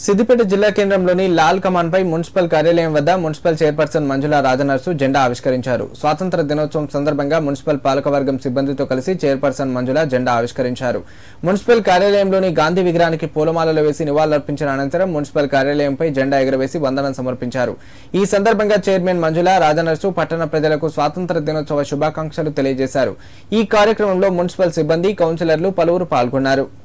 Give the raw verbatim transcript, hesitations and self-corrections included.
సిద్దిపేట జిల్లా కేంద్రంలోని లాల్ కమాన్ పై మున్సిపల్ కార్యాలయం వద్ద మున్సిపల్ చైర్పర్సన్ మంజుల రాజనర్సు జెండా ఆవిష్కరించారు. స్వాతంత్ర దినోత్సవం సందర్భంగా మున్సిపల్ పాలకవర్గం సిబ్బందితో కలిసి చైర్పర్సన్ మంజుల జెండా ఆవిష్కరించారు. మున్సిపల్ కార్యాలయంలోని గాంధీ విగ్రహానికి పూలమాలలు వేసి నివాళులర్పించిన అనంతరం మున్సిపల్ కార్యాలయంపై జెండా ఎగురవేసి వందనం సమర్పించారు. ఈ సందర్భంగా చైర్మన్ మంజుల రాజనర్సు పట్టణ ప్రజలకు స్వాతంత్ర దినోత్సవ శుభాకాంక్షలు తెలియజేశారు. ఈ కార్యక్రమంలో మున్సిపల్ సిబ్బంది, కౌన్సిలర్లు పలువురు పాల్గొన్నారు.